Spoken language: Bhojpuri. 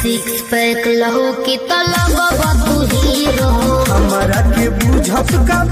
सिक्स पैक लहू की तलब तू हीरो हमारा के बुझत का